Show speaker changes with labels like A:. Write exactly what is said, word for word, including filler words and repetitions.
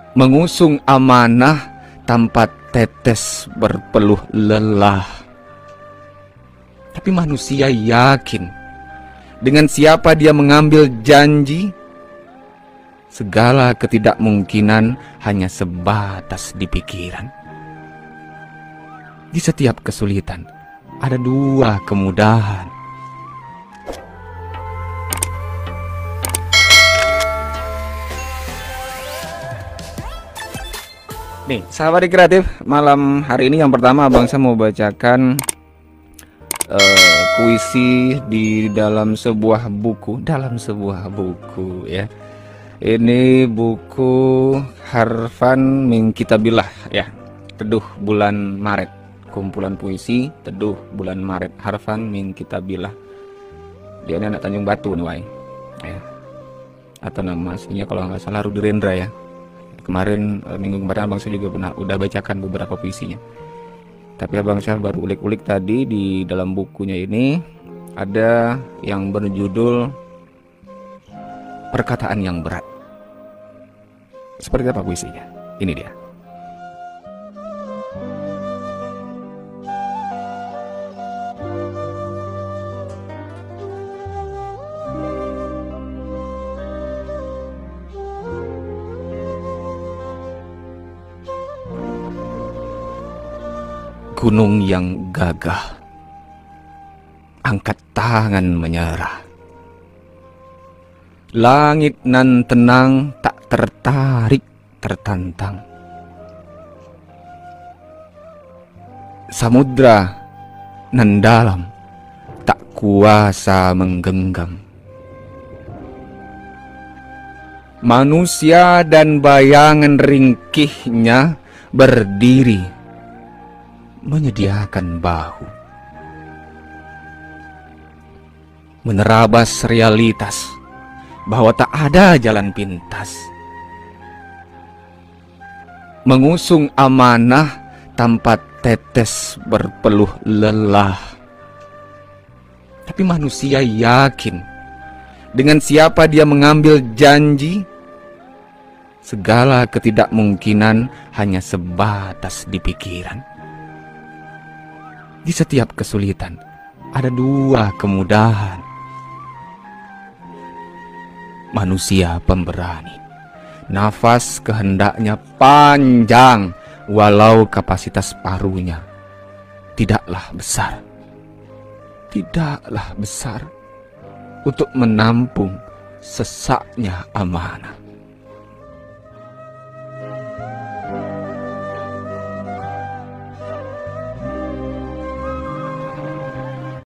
A: mengusung amanah tanpa tetes berpeluh lelah. Tapi manusia yakin dengan siapa dia mengambil janji, segala ketidakmungkinan hanya sebatas di pikiran. Di setiap kesulitan ada dua kemudahan. Nih, sahabat kreatif, malam hari ini yang pertama Abang saya mau bacakan uh, puisi di dalam sebuah buku, dalam sebuah buku ya. Ini buku Harfan min Kitabillah ya. Teduh bulan Maret. Kumpulan puisi Teduh bulan Maret, Harfan min Kitabillah. Dia ini anak Tanjung Batu nih, Wai. Ya. Atau nama aslinya kalau nggak salah Rudi Rendra ya. Kemarin minggu kemarin abang saya juga pernah udah bacakan beberapa puisinya. Tapi abang saya baru ulik-ulik tadi di dalam bukunya ini ada yang berjudul Perkataan yang Berat. Seperti apa puisinya? Ini dia. Gunung yang gagah, angkat tangan menyerah. Langit nan tenang, tak tertarik tertantang. Samudra nan dalam, tak kuasa menggenggam. Manusia dan bayangan ringkihnya berdiri menyediakan bahu, menerabas realitas bahwa tak ada jalan pintas, mengusung amanah tanpa tetes berpeluh lelah. Tapi manusia yakin dengan siapa dia mengambil janji, segala ketidakmungkinan hanya sebatas di pikiran. Di setiap kesulitan ada dua kemudahan. Manusia pemberani, nafas kehendaknya panjang, walau kapasitas parunya tidaklah besar, tidaklah besar untuk menampung sesaknya amanah.